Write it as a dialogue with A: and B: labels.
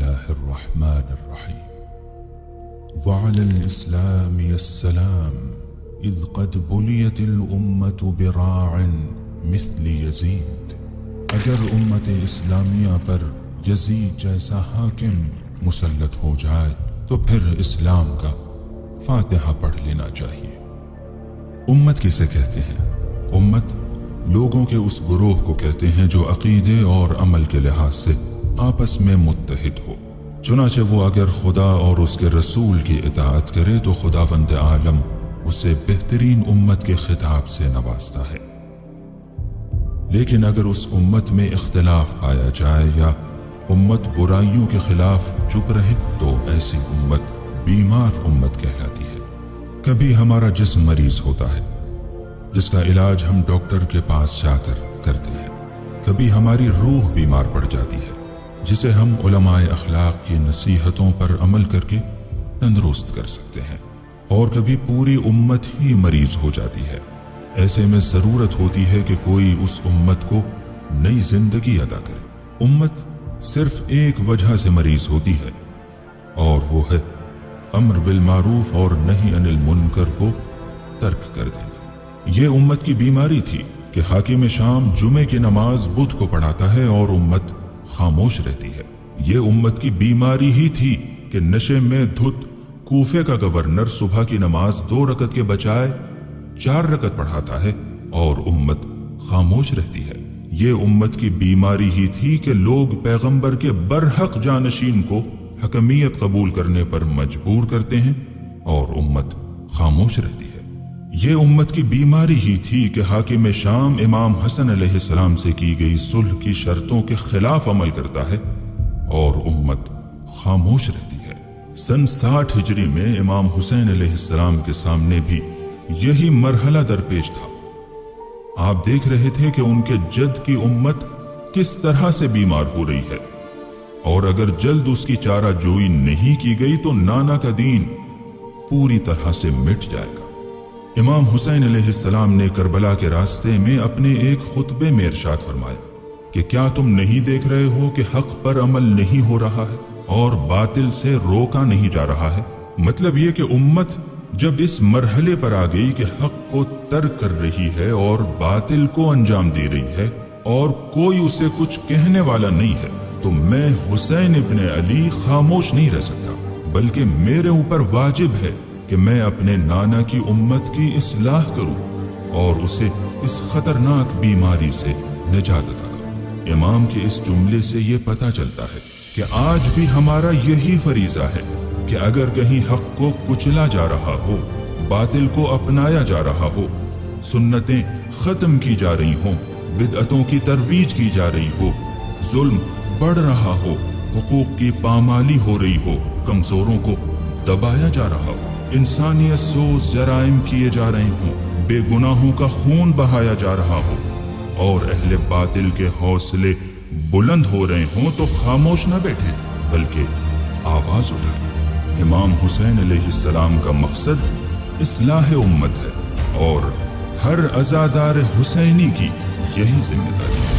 A: الله الرحمن الرحيم. وعلى الإسلام السلام إذ قد بليت الأمة براع مثل يزيد. اگر امت اسلامیہ پر یزید جیسا حاکم مسلط ہو جائے تو پھر اسلام کا فاتحہ پڑھ لینا چاہیے۔ امت کسے کہتے ہیں؟ امت لوگوں کے اس گروہ کو کہتے ہیں جو عقیدے اور عمل کے لحاظ سے آپس میں متحد ہو۔ چنانچہ وہ اگر خدا اور اس کے رسول کی اطاعت کرے تو خداوند عالم اسے بہترین امت کے خطاب سے نوازتا ہے۔ لیکن اگر اس امت میں اختلاف پایا جائے یا امت برائیوں کے خلاف چپ رہے تو ایسی امت بیمار امت کہلاتی ہے۔ کبھی ہمارا جسم مریض ہوتا ہے جس کا علاج ہم ڈاکٹر کے پاس جا کر کرتے ہیں، کبھی ہماری روح بیمار پڑ جاتی ہے جسے ہم علماء اخلاق کی نصیحتوں پر عمل کر کے تندرست کر سکتے ہیں، اور کبھی پوری امت ہی مریض ہو جاتی ہے۔ ایسے میں ضرورت ہوتی ہے کہ کوئی اس امت کو نئی زندگی عطا کرے۔ امت صرف ایک وجہ سے مریض ہوتی ہے اور وہ ہے امر بالمعروف اور نہی عن المنکر کو ترک کر دینا۔ یہ امت کی بیماری تھی کہ حاکم شام جمعے کی نماز بدھ کو پڑھاتا ہے اور امت خاموش رہتی ہے۔ یہ امت کی بیماری ہی تھی کہ نشے میں دھت کوفے کا گورنر صبح کی نماز 2 رکعت کے بجائے 4 رکعت پڑھاتا ہے اور امت خاموش رہتی ہے۔ یہ امت کی بیماری ہی تھی کہ لوگ پیغمبر کے برحق جانشین کو حکمیت قبول کرنے پر مجبور کرتے ہیں اور امت خاموش رہتی ہے۔ یہ امت کی بیماری ہی تھی کہ حاکم شام امام حسن علیہ السلام سے کی گئی صلح کی شرطوں کے خلاف عمل کرتا ہے اور امت خاموش رہتی ہے۔ سن 60 ہجری میں امام حسین علیہ السلام کے سامنے بھی یہی مرحلہ درپیش تھا۔ آپ دیکھ رہے تھے کہ ان کے جد کی امت کس طرح سے بیمار ہو رہی ہے، اور اگر جلد اس کی چارہ جوئی نہیں کی گئی تو نانا کا دین پوری طرح سے مٹ جائے گا۔ امام حسین علیہ السلام نے کربلا کے راستے میں اپنے ایک خطبے میں ارشاد فرمایا کہ کیا تم نہیں دیکھ رہے ہو کہ حق پر عمل نہیں ہو رہا ہے اور باطل سے روکا نہیں جا رہا ہے؟ مطلب یہ کہ امت جب اس مرحلے پر آ گئی کہ حق کو ترک کر رہی ہے اور باطل کو انجام دے رہی ہے اور کوئی اسے کچھ کہنے والا نہیں ہے، تو میں حسین ابن علی خاموش نہیں رہ سکتا، بلکہ میرے اوپر واجب ہے کہ میں اپنے نانا کی امت کی اصلاح کروں اور اسے اس خطرناک بیماری سے نجات عطا کروں۔ امام کے اس جملے سے یہ پتہ چلتا ہے کہ آج بھی ہمارا یہی فریضہ ہے کہ اگر کہیں حق کو کچلا جا رہا ہو، باطل کو اپنایا جا رہا ہو، سنتیں ختم کی جا رہی ہوں، بدعتوں کی ترویج کی جا رہی ہو، ظلم بڑھ رہا ہو، حقوق کی پامالی ہو رہی ہو، کمزوروں کو دبایا جا رہا ہو، انسانیت سوز جرائم کیے جا رہے ہوں، بے گناہوں کا خون بہایا جا رہا ہو اور اہل باطل کے حوصلے بلند ہو رہے ہوں، تو خاموش نہ بیٹھے بلکہ آواز اٹھائیں۔ امام حسین علیہ السلام کا مقصد اصلاح امت ہے اور ہر عزادار حسینی کی یہی ذمہ داری ہے۔